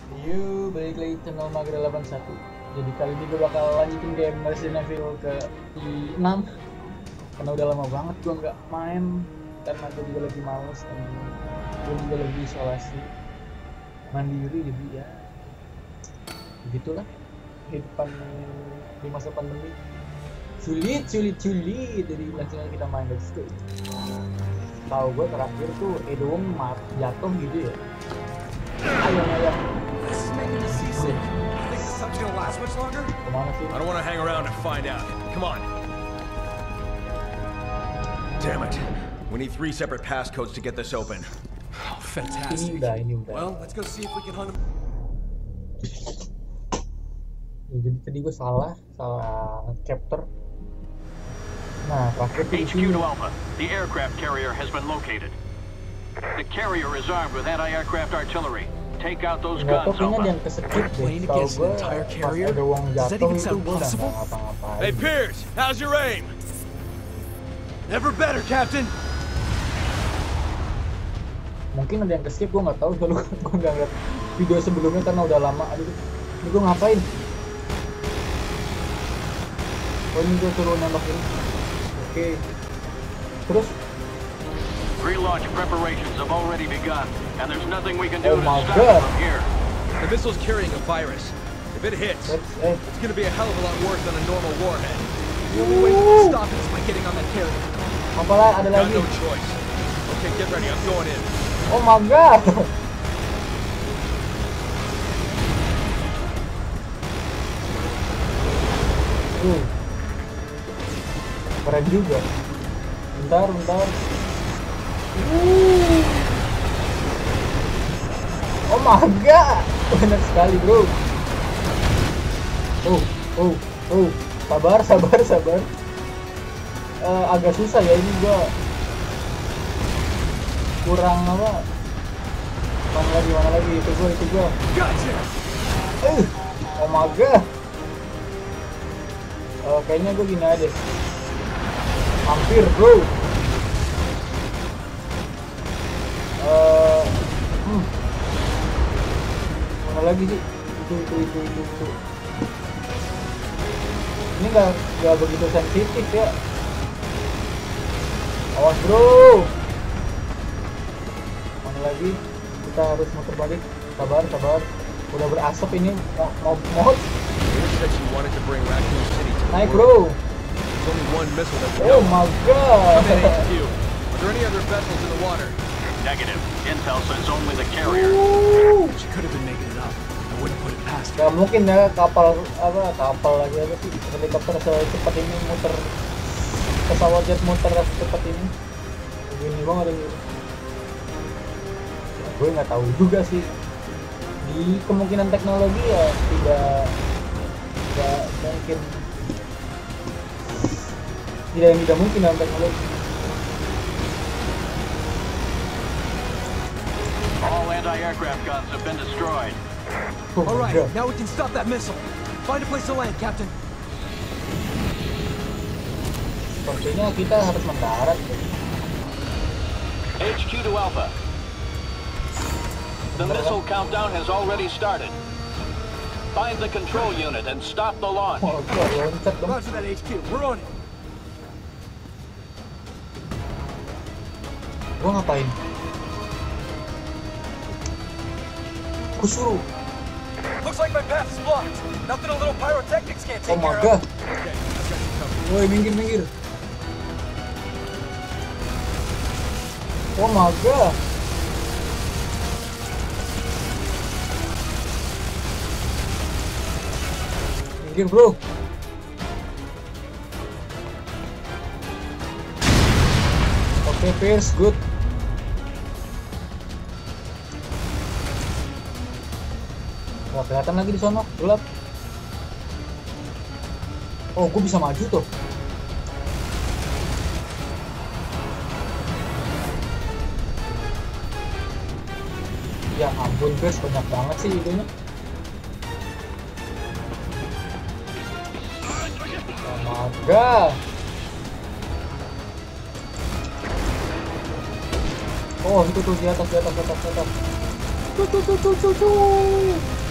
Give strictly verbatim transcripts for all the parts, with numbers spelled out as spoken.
Yuk, balik lagi channel Magra delapan puluh satu. Jadi kali ini gue bakal lanjutin game Resident Evil ke enam. Karena udah lama banget gue nggak main, karena gue juga lagi males dan gue juga lagi isolasi mandiri, jadi ya begitulah kehidupan di masa pandemi. Sulit, sulit, sulit. Jadi langsung aja kita main, let's go. Tahu gue terakhir tuh Edo mat jatuh gitu ya. Ayo, ayo. Kemana sih? I don't want to hang around and find out. Come on. Damn it. We need three separate passcodes to get this open. Oh, fantastic. Ini udah, ini udah. Well, let's go see if we can hunt him. Ya, jadi tadi gue salah, salah chapter. Nah, terakhir tuh di H Q sini. to Alpha. The aircraft carrier has been located. The carrier is armed with anti-aircraft artillery. Take out those Nggak tau, guns, kayaknya dia Alpha. yang kesekip deh. Playing Tau against gue an entire pas carrier? ada uang Does that jatuh even itu sound gue udah possible? nggak ngapa-ngapain. Hey, Pierce, how's your aim? Never better, Captain. Mungkin ada yang keskip, gue nggak tahu. Soalnya gue nggak ngeliat video sebelumnya karena udah lama. Aduh, ini gue ngapain? Oh, ini gue suruh nembak ini. Oke. Terus? Pre-launch preparations have already begun, and there's nothing we can do Oh to my stop God. it from here. The missile's carrying a virus. If it hits, Let's, eh. it's gonna be a hell of a lot worse than a normal warhead. The only way we can stop it is by getting on that carrier. Apalah, ada Got lagi. no choice. Okay, get ready. I'm going in. Oh my god. Uh. Keren juga. Bentar, bentar. Uh. Oh my god. Enak sekali, bro. Oh, oh, oh. Sabar, sabar, sabar. Uh, agak susah ya ini gua. Kurang apa? Mana lagi, mana lagi? Itu gua, itu gua. Gotcha. Uh. Oh my god. Uh, kayaknya gue gini aja. Hampir, bro. Uh, hmm. Mana lagi sih? Itu, itu, itu, itu, itu. Ini nggak nggak begitu sensitif ya. Awas, bro. Mana lagi? Kita harus muter balik. Sabar, sabar. Udah berasap ini. Mau, mau, mau. Pierce said she wanted to bring Raccoon City to the Naik, world. bro. There's only one missile that can Oh go. my Come in, god. H Q. Are there any other vessels in the water? Negative. Intel says only the carrier. Uh. She could have been making it up. I wouldn't put it past her. Gak mungkin ya kapal apa kapal lagi apa sih helikopter secepat ini muter, pesawat jet muter secepat ini. Begini banget ini. Ya, gue nggak tahu juga sih. Di kemungkinan teknologi ya tidak tidak mungkin, tidak yang tidak mungkin dalam teknologi. All anti-aircraft guns have been destroyed. Oh, All right, God. now we can stop that missile. Find a place to land, Captain. Sepertinya kita harus mendarat. H Q to Alpha. The missile countdown has already started. Find the control unit and stop the launch. Oh, gue loncat dong. Roger that, H Q. We're on it. Gue ngapain? Gue suruh. Looks like my path is blocked. Nothing a little pyrotechnics can't Oh take my care god. of. Okay, I've got you covered. Woi, minggir, minggir. Oh my god. Minggir, bro. Oke, Pierce, good. Wah, kelihatan lagi di sono, gelap. Oh, gue bisa maju tuh. Ya ampun, guys, banyak banget sih itunya. Oh my god. Oh itu tuh di atas di atas di atas di atas. Tuh tuh tuh tuh tuh tuh.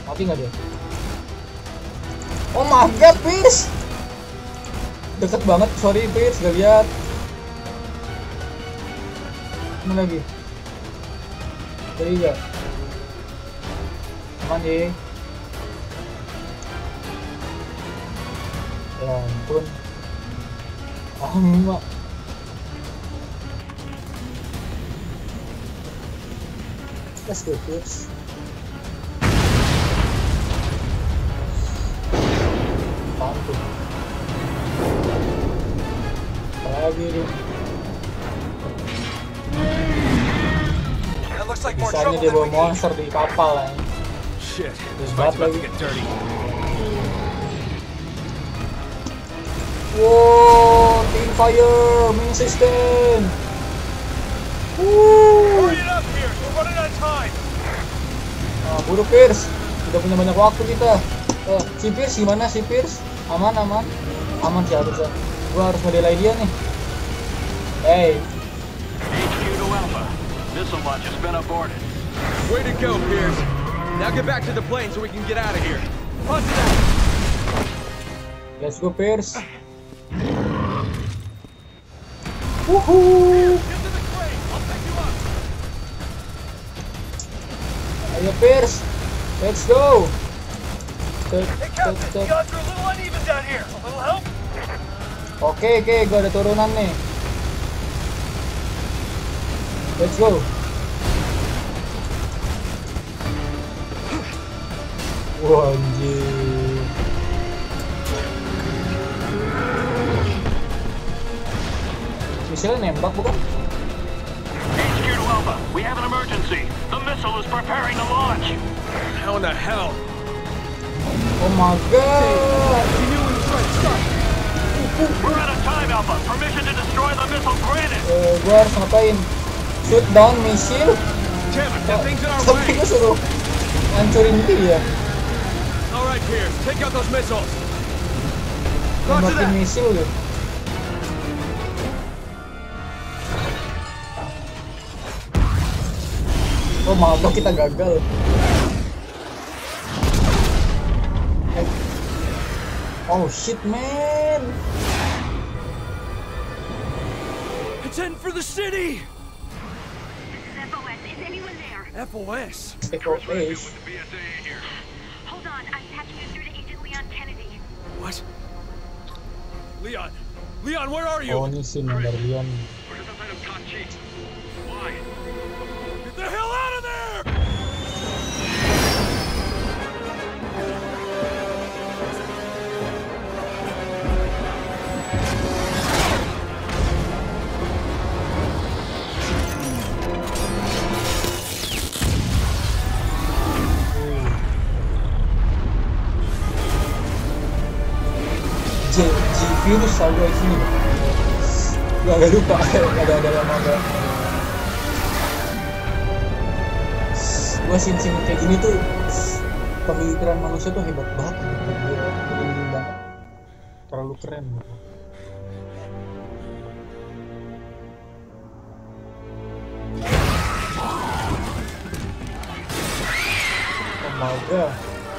Mati nggak dia? Oh my god, Pierce! Deket banget, sorry Pierce, gak lihat. Mana lagi? Jadi gak? Aman deh. Ya ampun. Ah, mak. Let's go, Pierce. Pantuh. Lagi nih. Bisanya dia bawa monster di kapal lah. Shit, Terus this fight's about lagi. to get dirty. Wow, team fire, main system. Woo. Hurry it up here. We're running out of time. Nah, buru Pierce, udah punya banyak waktu kita. Uh, si Pierce gimana si Pierce? Aman aman, aman sih harusnya. Gua harus ngedelay dia nih. Hey, H Q to Alpha. Missile launch has been aborted. Way to go, Pierce. Now get back to the plane so we can get out of here. Punch it out. let's go Pierce. Woohoo! Get to the crane. I'll pick you up. Ayo Pierce, let's go. Tet, Hey, tet, Captain. tet. The odds are a little uneven down here. A little help? Oke oke, gua ada turunan nih. Let's go. Wah anjir. Misalnya nembak bukan? H Q to Alpha. We have an emergency. The missile is preparing to launch. How in the hell? Oh my god. You knew we were trying to stop. We're out of time, Alpha. Permission to destroy the missile granted. Eh, gua harus ngapain? Shoot down missile? Damn it, that thing's in our Tapi way. gua suruh hancurin dia. All right, Pierce, take out those missiles. Roger Nembakin that. missile deh. Oh malah kita gagal. Eh. Oh shit man. It's heading for the city. F O S, is anyone there? F O S. Echo Ace. Hold on, I'm patching you through to Agent Leon Kennedy. What? Leon, Leon, where are you? Oh ini sih dari Leon. Get the hell out of there! J G virus selalu di sini. Gua agak lupa ada ada lama gak. Gua sin-sin kayak gini tuh pemikiran manusia tuh hebat banget. Gua merinding banget. Terlalu keren. Oh my god.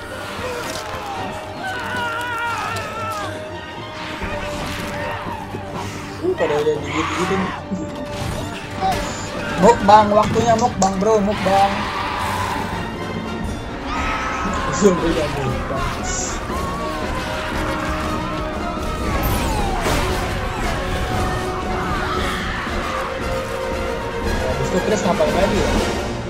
Uh, pada udah digigit-gigitin. Mukbang, waktunya mukbang bro, mukbang. Sudah mukbang. Habis itu Chris ngapain lagi ya?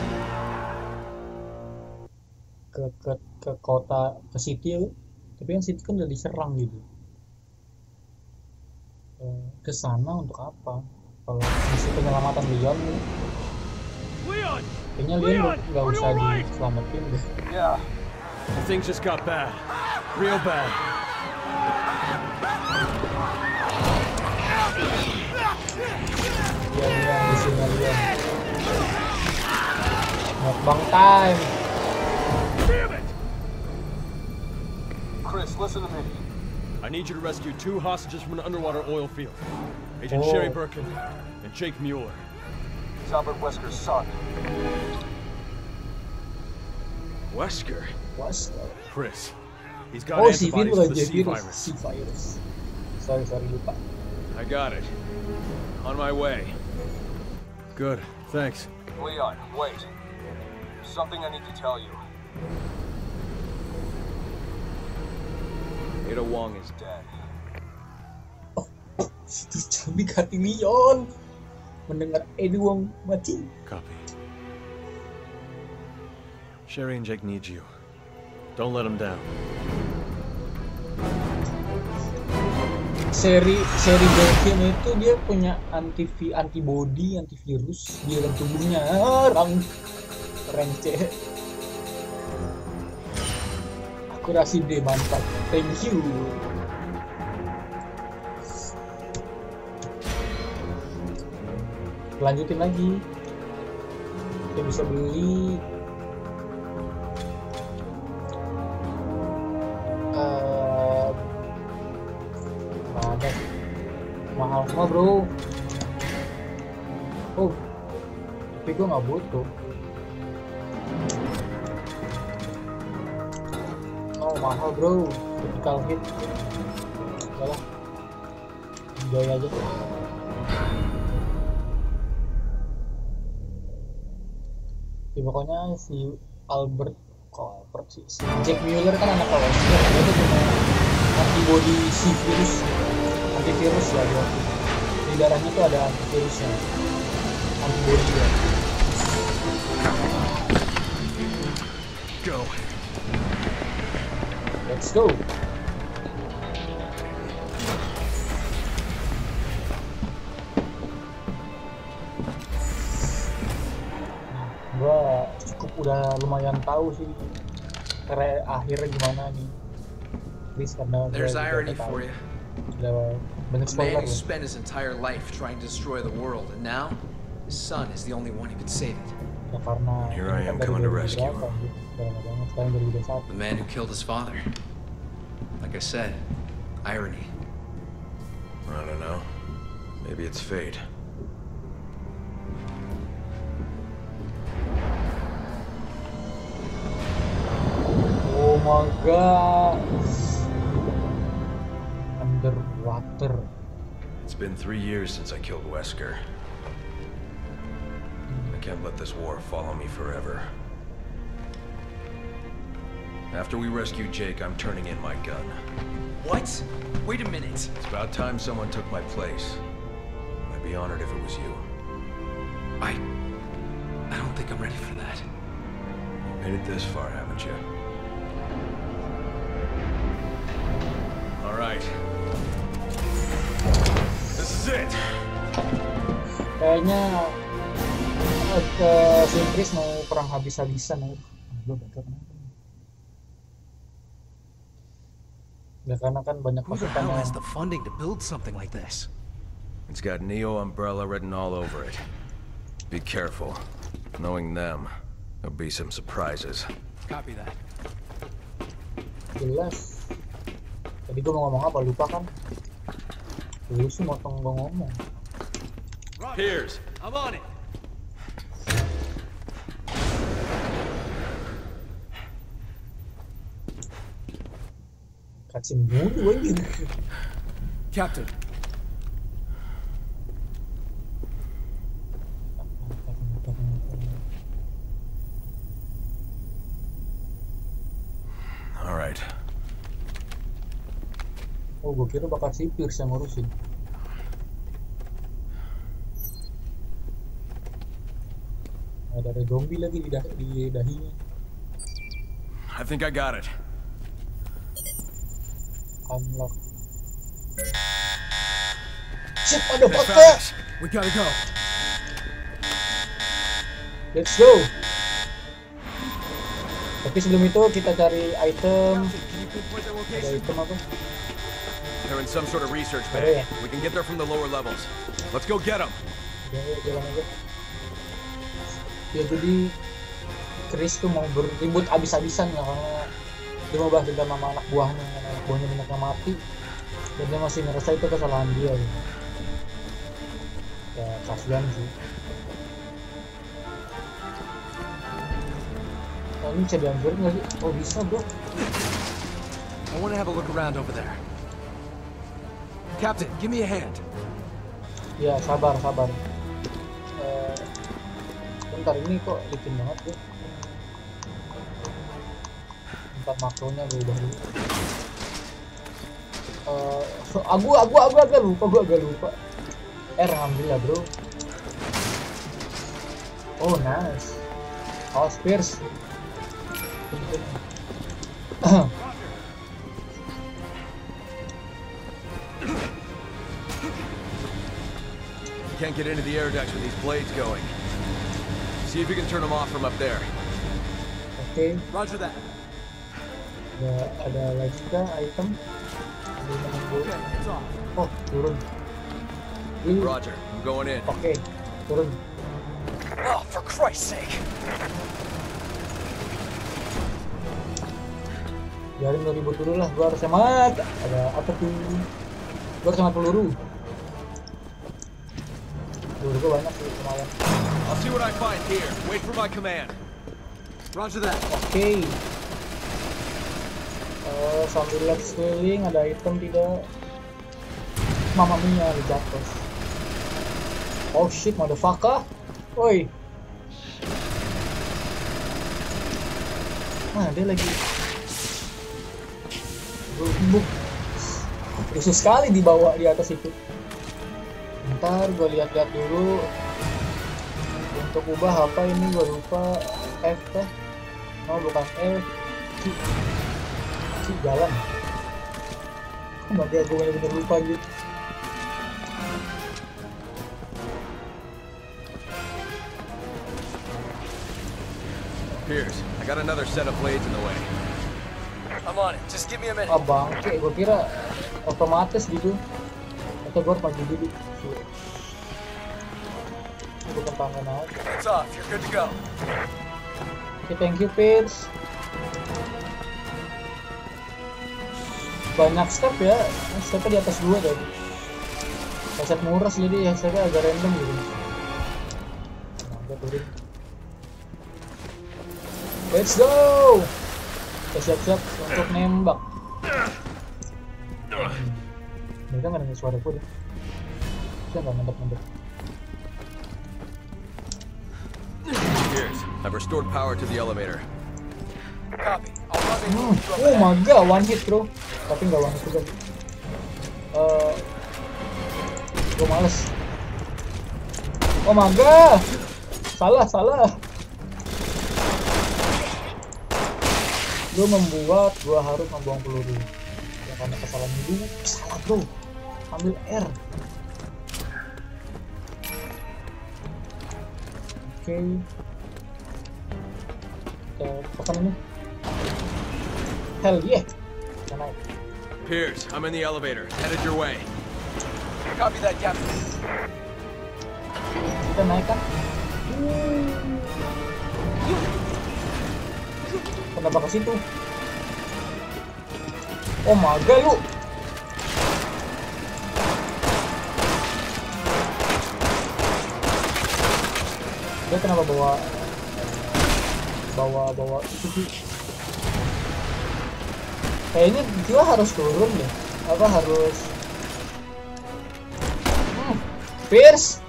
Ke, ke, ke kota, ke city ya, tapi yang city kan udah diserang gitu. Ke sana untuk apa? Kalau misi penyelamatan Leon, Leon! kayaknya Leon nggak usah diselamatin deh. Yeah. The things just got bad. Real bad. Leon, Leon, di sini Leon. Mukbang time. Damn it! Chris, listen to me. I need you to rescue two hostages from an underwater oil field. Agent Oh. Sherry Birkin and Jake Mueller. He's Albert Wesker's son. Wesker. Wesker. Chris, he's got Oh, si antibodies virus for the aja, C virus. virus. Si virus. Sorry, sorry, lupa. I got it. On my way. Good, thanks. Leon, wait. Something I need to tell you. Ada Wong is Dead. Tapi hati Leon mendengar Ada Wong mati. Copy. Sherry and Jake need you. Don't let them down. Seri seri Birkin itu dia punya anti antibody, antivirus di dalam tubuhnya. Rang keren cek. Akurasi D mantap. Thank you. Lanjutin lagi. Kita bisa beli uh, ada mahal semua bro. Oh, tapi gue nggak butuh. Oh mahal bro, critical hit. Udah lah, enjoy aja. Ya, pokoknya si Albert kok Albert sih, si Jack Mueller kan anak Wesker, dia tuh punya antibody si virus, antivirus ya dia. Di darahnya tuh ada antivirusnya, antibody ya. Go. Let's go. Gua cukup udah lumayan tahu sih karena akhirnya gimana nih. Please karena There's irony for you. Udah banyak A man spoiler. who spent his entire life trying to destroy the world, and now his son is the only one who can save it. Ya karena Here I am dari coming to dua ribu rescue. berapa, gitu. Udah lama banget, sekarang dua ribu dua puluh satu. The man who killed his father. Like I said, irony. I don't know. Maybe it's fate. Oh my god. Underwater. It's been three years since I killed Wesker. I can't let this war follow me forever. After we rescue Jake, I'm turning in my gun. What? Wait a minute. It's about time someone took my place. I'd be honored if it was you. I... I don't think I'm ready for that. You made it this far, haven't you? All right. This is it. Kayaknya uh, ke si Chris mau perang habis-habisan ya. Gue bakal kenapa? Ya karena kan banyak Who the hell pasukan has yang the funding to build something like this? It's got Neo Umbrella written all over it. Be careful. Knowing them, there'll be some surprises. Copy that. jelas. Tadi gue mau ngomong apa lupa kan? Lu sih motong gue ngomong. Piers, I'm on it. Kacim mulu anjir. Captain. All right. Oh, gue kira bakal si Piers yang ngurusin. Ada ada zombie lagi di, dah di dahinya. I think I got it. Unlock. Shit, ada They foto. found us. We gotta go. Let's go. Tapi sebelum itu kita cari item. Ada item apa? They're in some sort of research Ada bay. ya? We can get there from the lower levels. Let's go get them. Jalan, jalan aja. Ya jadi Chris tuh mau berribut abis-abisan ya karena dia mau balas dendam sama anak buahnya, karena anak buahnya banyak yang mati dan dia masih ngerasa itu kesalahan dia gitu. Ya kasihan sih. Oh, ini bisa dihancurin nggak sih? Oh bisa bro. I want to have a look around over there. Captain, give me a hand. Ya sabar sabar. Uh, bentar ini kok licin banget ya. Bentar makronya gue ubah dulu. Uh, so, aku aku aku agak lupa gue agak lupa. R alhamdulillah bro. Oh nice. Oh Spears. Can't get into the air ducts with these blades going. See if you can turn them off from up there. Oke. Okay. Roger that. Ada ada lagi juga item. Okay, it's off. Oh turun. Ini. Roger, I'm going in. Oke, okay, turun. Oh, for Christ's sake! Biarin lo ribut dulu lah, gua harus hemat. Ada apa tuh? Gua harus hemat peluru. Peluru gua banyak sih, lumayan. I'll see what I find here. Wait for my command. Roger that. Oke. Okay. Uh, sambil lihat sekeliling ada item tidak? Mamma mia, jatuh. Oh shit, motherfucker. Oi. Nah, dia lagi buk. Rusuh sekali dibawa di atas itu. Ntar gue lihat-lihat dulu. Untuk ubah apa ini gue lupa. F kah? Oh bukan F. C. C jalan. Kok dia gue bener-bener lupa gitu. Pierce, I got another set of blades in the way. I'm on it. Just give me a minute. Ah bangke, gue kira otomatis gitu. Atau gue harus maju dulu. Bukan tangan aja. It's off. You're good to go. Oke, okay, thank you Pierce. Banyak step ya. Stepnya di atas dua tadi. Set murah sih jadi stepnya agak random gitu. Nah, gue turun. Let's go! Kita siap-siap untuk nembak. Hmm. Mereka nggak dengar suara gue deh. Saya nggak nembak-nembak. Here's, I've restored power to the elevator. Copy. I'll run the Hmm. Oh my god, one hit bro. Tapi nggak one hit juga. Uh, gue males. Oh my god. Salah, salah. Gue membuat gue harus membuang peluru ya karena kesalahan dulu. Salah bro, ambil R. Oke okay. Kita tekan ini. Hell yeah. Kita naik. Pierce, I'm in the elevator, headed your way. Copy that, Captain. Kita naik kan. Kenapa ke situ? Oh my god lu. Dia kenapa bawa bawa bawa itu sih? Kayaknya dia harus turun deh. Apa harus? Hmm. Pierce.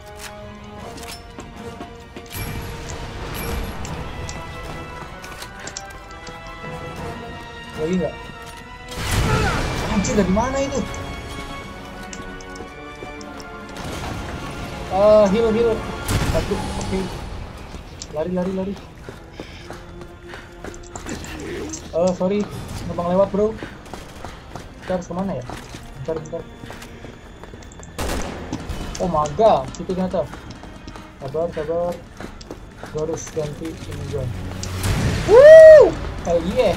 Lagi nggak? Anjir dari mana itu? Ah, uh, heal heal. Satu, oke. Okay. Lari lari lari. Oh sorry, numpang lewat bro. Kita harus kemana ya? Bentar bentar. Oh my god, situ ternyata. Sabar sabar. Gue harus ganti ini gue. Woo! Hell yeah.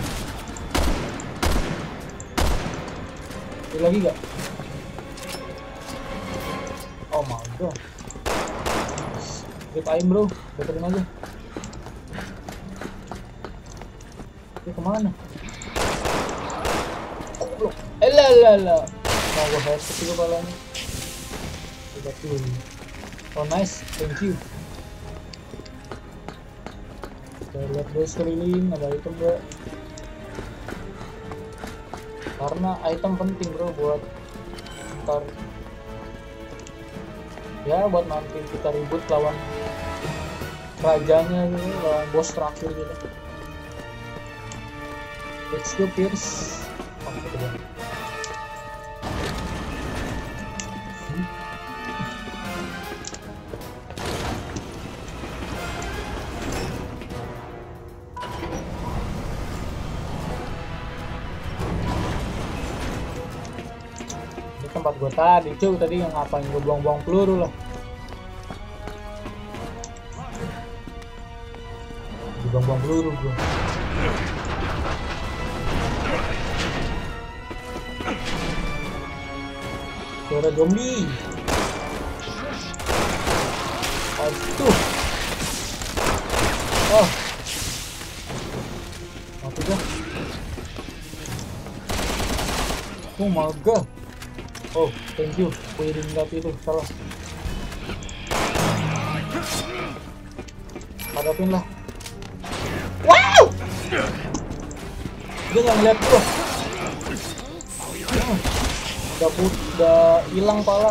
Ada lagi gak? Oh my god. Rip aim bro, beterin aja. Dia kemana? Oh bro, elalala. Mau gue headset juga palanya. Udah tuh. Oh nice, thank you. Oke, Kita lihat dulu sekeliling ada item gak, karena item penting bro buat ntar ya, buat nanti kita ribut lawan rajanya gitu, lawan bos terakhir gitu. Let's go Pierce. Oh, gitu dong. Ini tempat gua tadi cuy, tadi yang ngapain gua buang-buang peluru lah. Buang-buang peluru gua. Suara zombie. Aduh. Oh. Mati gua. Oh my god. Oh, thank you. Piring nggak itu salah. Hadapin lah. Wow. Dia nggak ngeliat gua. Hmm. Udah put, udah hilang pala.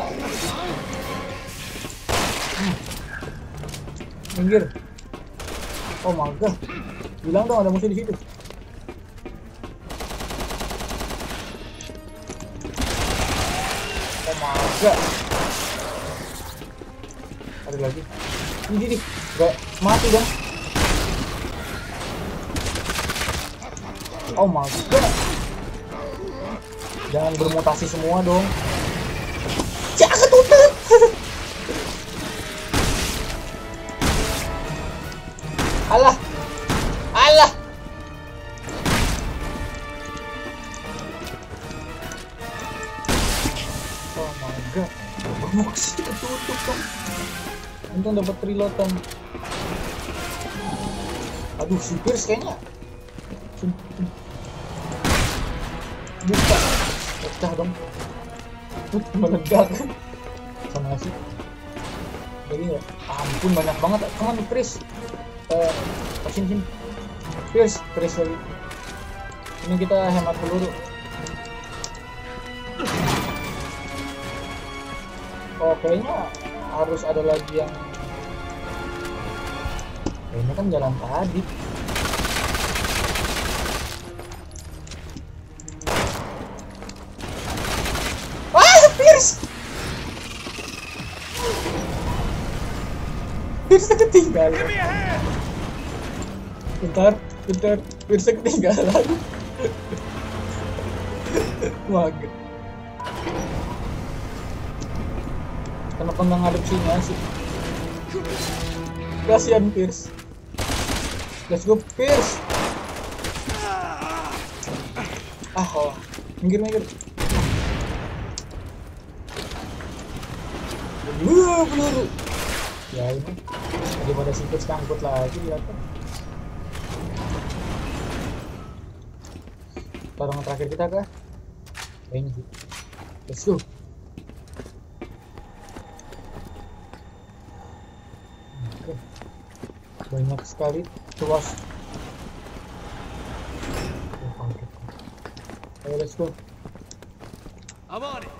Hmm. Minggir. Oh my god. Bilang dong ada musuh di situ. Oh my god. Ada lagi. Ini nih, gak mati dong. Oh my god. Jangan bermutasi semua dong. Jangan tutup. Alah. Alah. Oh my god. Mau sih ketutup dong. Untung dapat reloadan. Aduh, si Pierce kayaknya. Buka. Pecah dong. Meledak. Sama sih. Jadi ya, ampun banyak banget. Come on, Chris. Eh, uh, sini sini. Pierce, Chris lagi. Ini kita hemat peluru. Oh, kayaknya harus ada lagi yang. Kayaknya kan jalan tadi. Pierce ketinggalan. Bentar, bentar, Pierce ketinggalan. Waget. Kenapa nggak ngadep sini sih? Kasihan Pierce. Let's go Pierce. Ah, oh. Minggir, minggir. Peluru, peluru. Ya ini daripada singkut kangkut lagi lihat kan. Tarung terakhir kita kah? Kayaknya sih. Let's go. Oke. Banyak sekali tuas. Ayo let's go. I'm on it.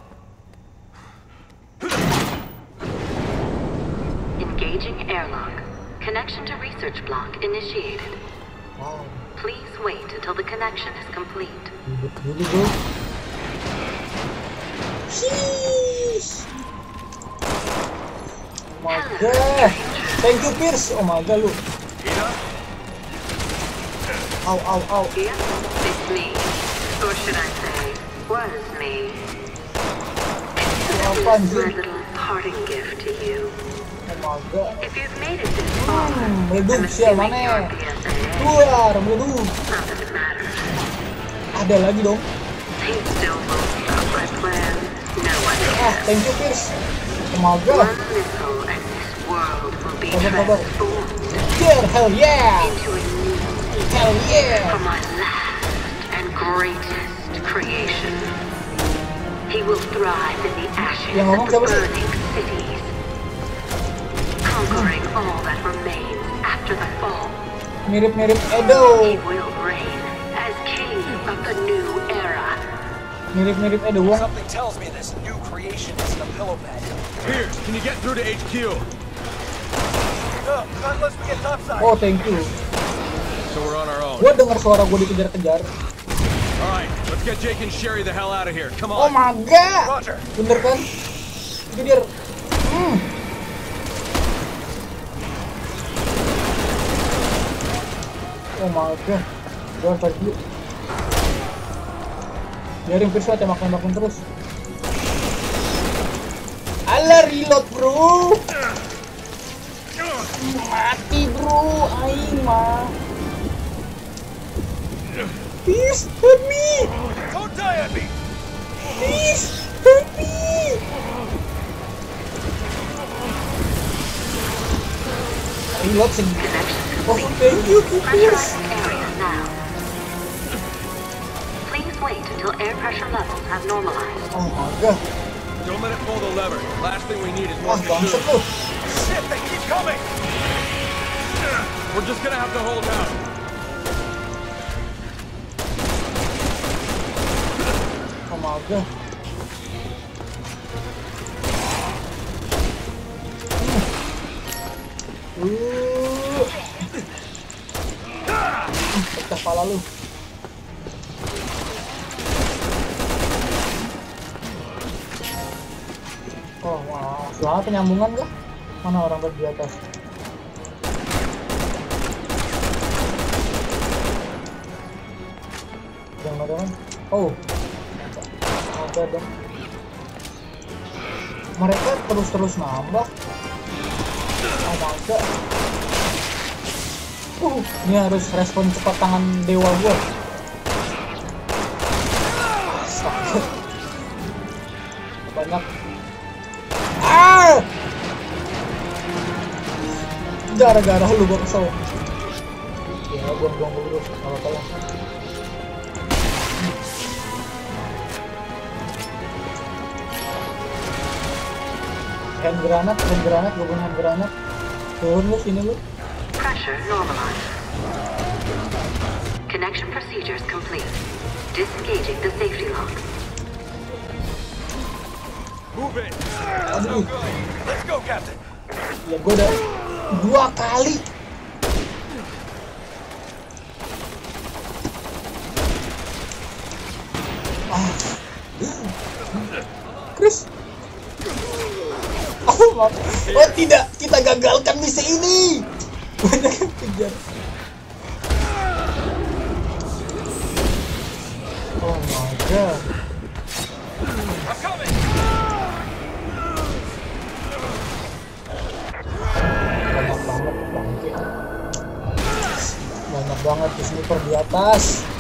Engaging airlock. Connection to research block initiated. Wow. Please wait until the connection is complete. Duduk dulu bro. Sheesh. Oh my god. Thank you Pierce. Oh my god lu. Ow ow ow. Yes, it's me. Or should I say, was me. Apa My anjir? little parting gift to you. Oh my god. If you've made it this far, Hmm, I'm meleduk sial assuming mana? you're P S A. Keluar, meleduk. Not that it matters. Ada lagi dong. He still won't stop my plan. No one Ah, can. thank you Pierce. Oh my god. One missile and this world will be Sabar, sabar. transformed Yeah, hell yeah. into a new Hell yeah. for my last and greatest creation. He will thrive in the ashes Yang ngomong of the siapa sih? burning cities, conquering all that remains after the fall. Mirip-mirip Edo. He will reign as king of the new era. Mirip-mirip Edo. Wong. Something tells me this new creation isn't a pillow bag. Pierce, can you get through to H Q? No, not unless we get topside. Oh, thank you. So we're on our own. Gua dengar suara gua dikejar-kejar. All right, let's get Jake and Sherry the hell out of here. Come Oh on. my god. Roger. Bener kan? Jadi dia. Hmm. Oh my god. Gua harus balik dulu. Biarin Pierce lah tembak-tembakin terus. Alah, reload bro. Mati bro, aing mah. Please help me. Don't die on me. Please help me. Reload sedikit. Oh, thank you, Pierce. Pressurized area now. Please wait until air pressure levels have normalized. Oh my god. Don't let it pull the lever. Last thing we need is Wah, more bangsat pursuit. lu. Shit, they keep coming. We're just gonna have to hold out. Oh my god. Uh. Pecah kepala lu. Oh, wow. Soalnya penyambungan kah? Mana orang di atas? Yang ada kan? Oh, ada dong. Mereka terus-terus nambah. Oh my god. Uh, ini harus respon cepat tangan dewa gua. Astaga. Banyak. Ah! Gara-gara lu gua kesel. Ya, buang-buang dulu, kalau tolong. Hand granat, hand granat, gue punya hand granat. Turun lu, sini lu. Pressure normalized. Connection procedures complete. Disengaging the safety locks. Move it. That's no good. Let's go, Captain. Ya gue udah dua kali. Ah. Chris. Oh, maaf. Oh tidak, kita gagalkan misi ini. Banyak yang kejar. Oh my god. I'm coming. Banyak banget bangke. Banyak banget di sniper di atas.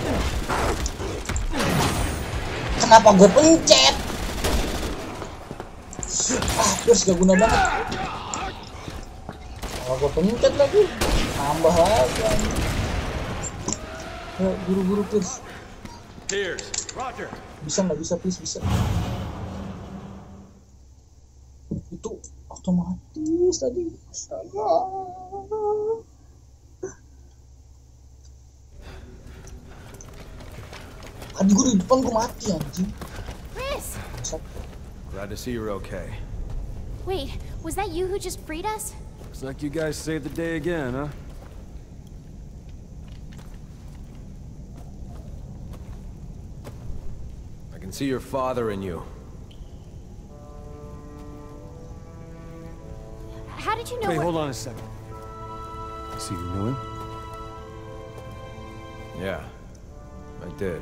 Kenapa gue pencet? Ah, terus gak guna banget. Kalau gue pencet lagi, nambah lagi. Ayo, buru-buru Pierce. Pierce, Roger. Bisa nggak bisa please bisa. Itu otomatis tadi. Astaga. Tadi gue di depan gue mati anjing. Chris! Glad to see you're okay. Wait, was that you who just freed us? Looks like you guys saved the day again, huh? I can see your father in you. How did you know Wait, where- hold on a second. So you knew him? Yeah, I did.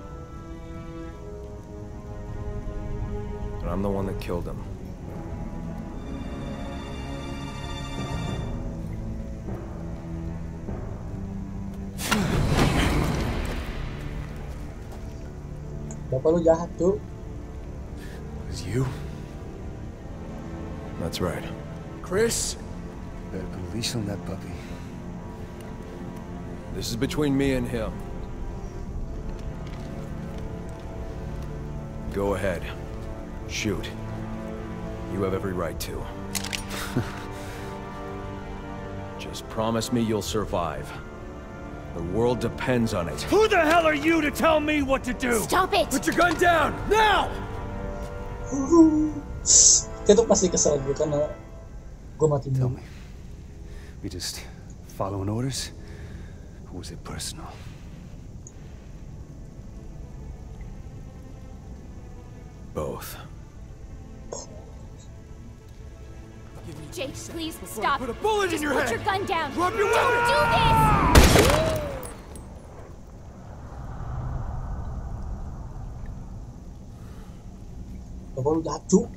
But I'm the one that killed him. Bapak lu jahat tuh. It was you? That's right. Chris? Better put a leash on that puppy. This is between me and him. Go ahead. Shoot. You have every right to. Just promise me you'll survive. The world depends on it. Who the hell are you to tell me what to do? Stop it! Put your gun down, now! Dia tuh pasti kesel gue karena gue mati Tell dulu. me, we just following orders? Or was it personal? Both. Jake, please stop. Put a bullet in Just your put head. your gun down. Drop your Don't weapon. do this! Apa lu jatuh?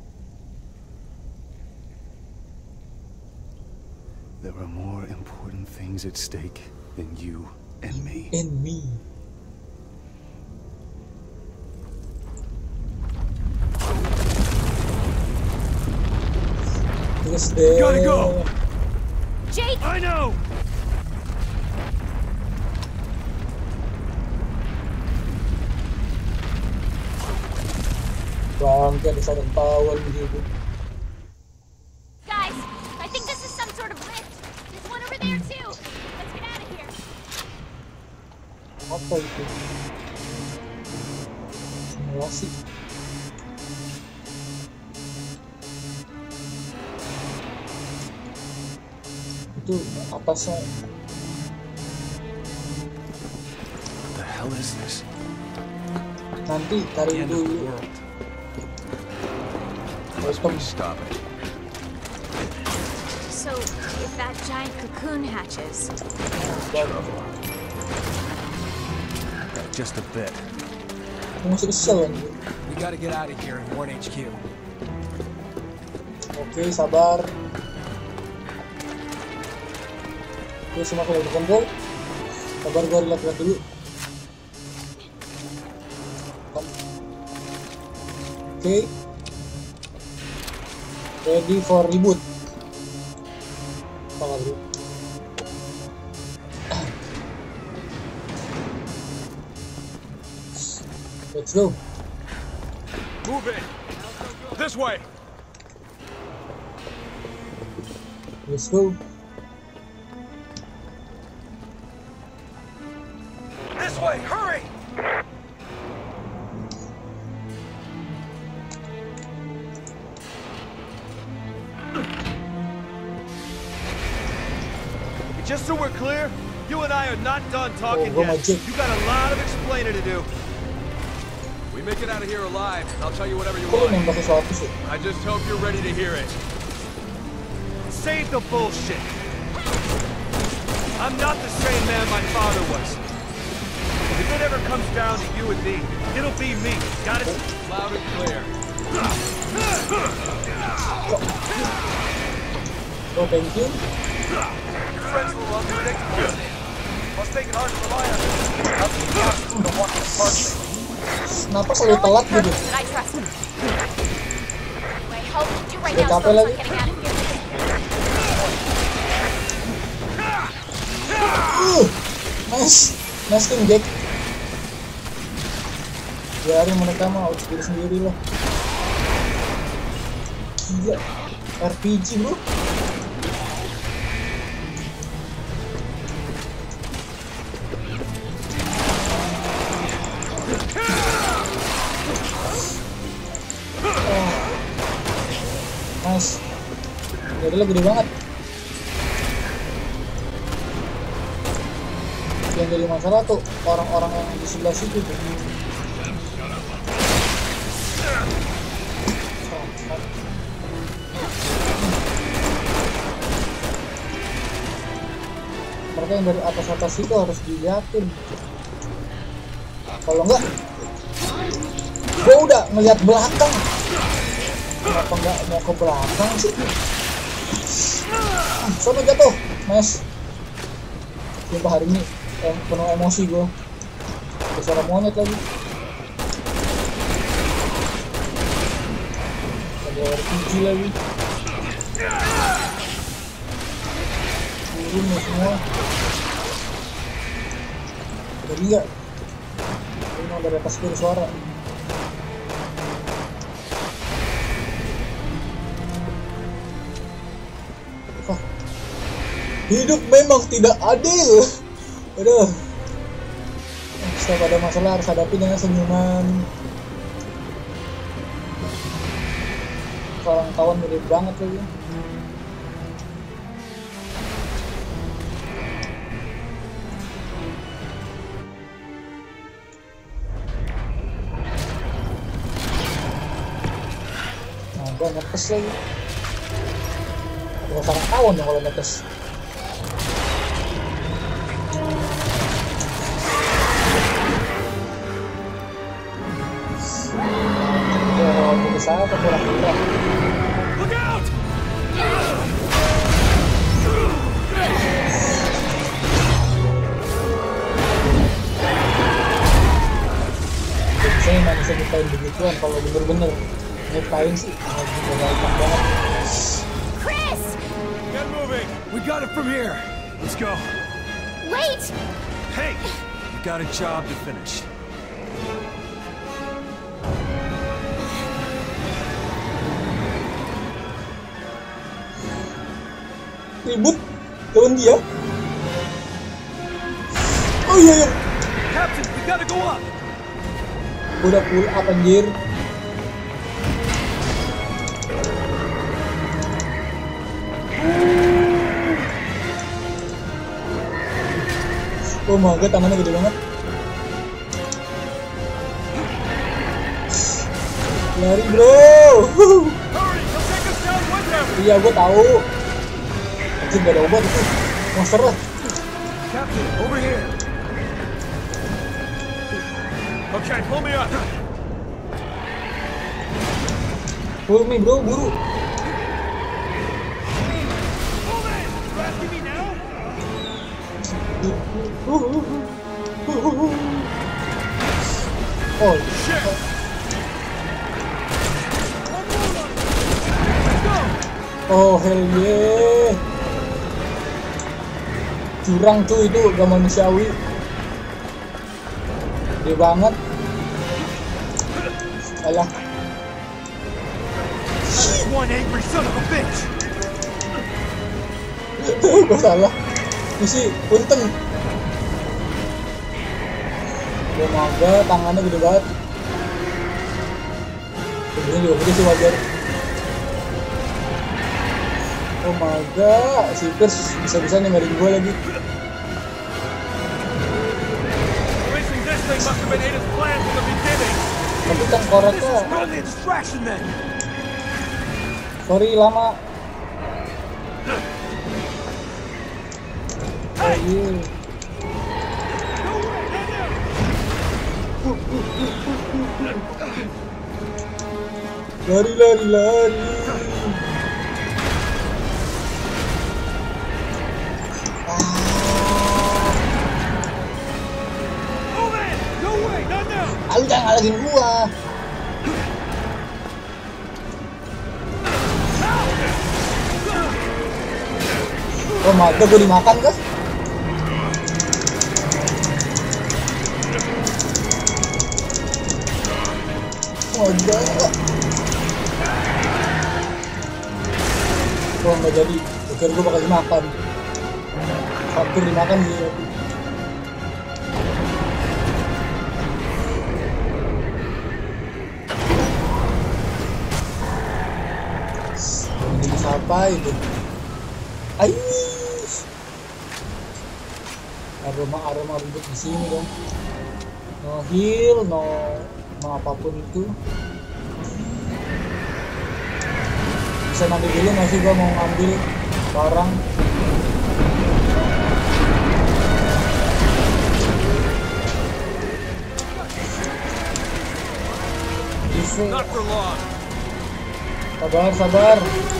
There are more important things at stake than you and me. And me. Terus deh. Gotta go. Jake! I know! Bangke ada sarung tawon gitu. Guys, I think this is some sort of lift. There's one over there too. Let's get out of here. Apa itu? Simulasi. Itu atasnya. What the hell is this? Nanti tarik End of the dulu. world. Must be stop it. So, if that giant cocoon hatches, Just a bit. Aku masih kesel kan. We gotta get out of here and warn H Q. Oke, sabar. Oke, semua kalau berkumpul. Sabar, gue lihat-lihat dulu. Oke. Ready for reboot. Apa bro? Let's go. Move in. This way. Let's go. This way, hurry! Just so we're clear, you and I are not done talking Oh, yet. Magic. You got a lot of explaining to do. We make it out of here alive, I'll tell you whatever you Kok lu want. nembak sesuatu sih? I just hope you're ready to hear it. Save the bullshit. I'm not the same man my father was. If it ever comes down to you and me, it'll be me. Got it? Loud and clear. Oh, thank you. Your friends were unpredictable. Must make it hard to rely on them. I'll be honest, don't want to part me. Kenapa selalu telat gitu? that I trust him. I hope you right Udah now capek focus lagi. on getting out of here. Uh, nice, nice team Jack. Biarin mereka mah harus diri sendiri lah. Gila, R P G bro. Oh. Nice. Jadi lo gede banget. Yang jadi masalah tuh orang-orang yang di sebelah situ tuh. Mereka yang dari atas-atas itu harus dilihatin. Kalau enggak, gue udah ngeliat belakang. Kenapa enggak mau ke belakang sih? Sono jatuh, mas. Sumpah hari ini em penuh emosi gue. Ada suara monyet lagi. Ada R P G lagi. Turun nih semua. Jadi enggak. Ini dari atas gue suara. Hidup memang tidak adil. Aduh. Setiap ada masalah harus hadapi dengan senyuman. Orang kawan mirip banget lagi. Nah, gua netes lagi. Gua sarang kawan dong kalau netes. Saya terkurang-kurang. Look out! Saya nggak bisa nyiptain begituan kalau bener-bener nyiptain sih nggak bisa gampang banget. Chris! Get moving! We got it from here! Let's go! Wait! Hey! You got a job to finish. Ribut lawan dia. Oh iya iya. Captain, we gotta go up. Udah pull up anjir. Oh my god, tangannya gede banget. Lari bro. Hurry, he'll take us down with him. Iya gue tahu. Anjir gak ada obat itu. Monster lah. Captain, over here. Okay, pull me up. Pull me bro, buru. Oh shit. Oh hell yeah. Curang tuh itu, gak manusiawi. Gede banget. Alah. One angry son of a bitch. Gue salah. Isi, punten. Gue maga, tangannya gede banget. Ini juga gede sih wajar. Oh maga, si Pierce bisa-bisa ninggalin gue lagi. Racing this thing must have been Ada's plan from the beginning. Tapi tengkoraknya, Only a distraction then. sorry lama. Oh iya. Lari lari lari. Lu jangan ngalahin gua. Oh mata gua dimakan kah? Oh enggak. Oh enggak jadi. Pikir gua bakal dimakan. Hampir dimakan sih. Apa itu? Ais. Aroma-aroma ribut di sini dong. No heal, no, no apapun itu. Bisa nanti dulu masih gua mau ngambil barang. Not for long. Sabar, sabar.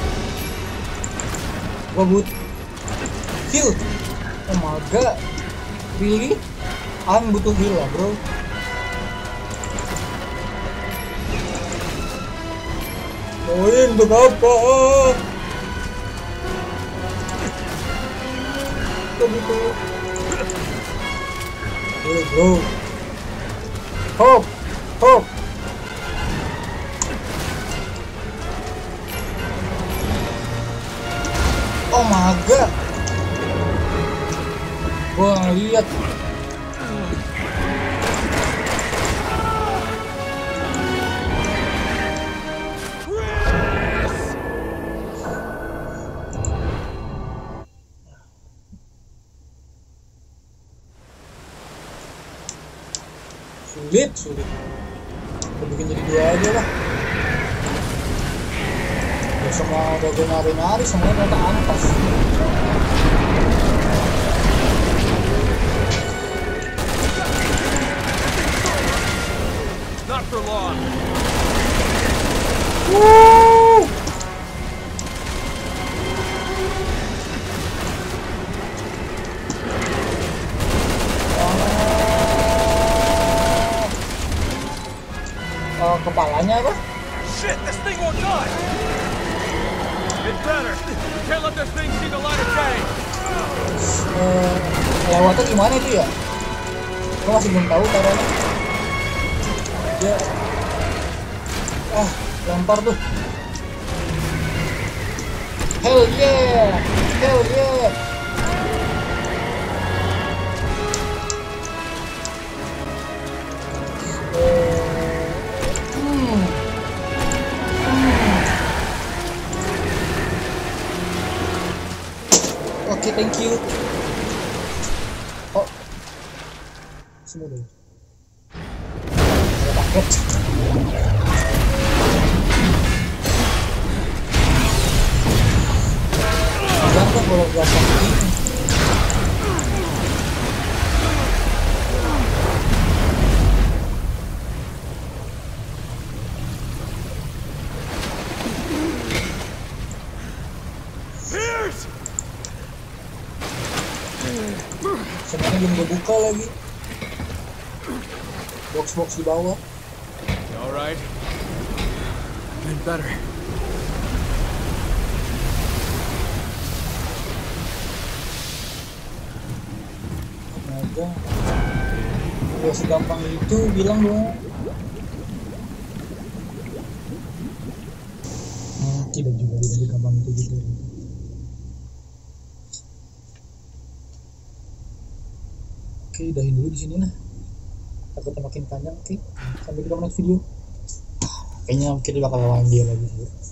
Gua but heal. Oh my god. Really? I'm butuh heal lah bro. Poin untuk apa? Kita butuh. Hey bro. Hop, hop. Oh my god. Wah, lihat. Sulit, sulit. Kita bikin jadi dua aja lah. Ya semua udah gue nari-nari, semuanya ternyata ampas. Not for long. Woo! Oh, kepalanya apa? Shit, this thing won't die! It's better. We can't let this thing see the light of day. Eh, lewatnya gimana itu ya? Gue masih belum tahu caranya. Dia, ah, lempar tuh. Hell yeah, hell yeah. Oke, thank you. Oh, semua deh. Ada paket. Jangan kan kalau biasa begini. Semuanya belum gue buka lagi. Box-box di bawah. All right. Been better. Aja. Gak segampang itu, bilang dong. Hmm, tidak juga tidak segampang itu gitu. Oke, udahin dulu di sini lah. Takutnya makin panjang. Oke, sampai ketemu next video. Kayaknya kita bakal lawan dia lagi sih.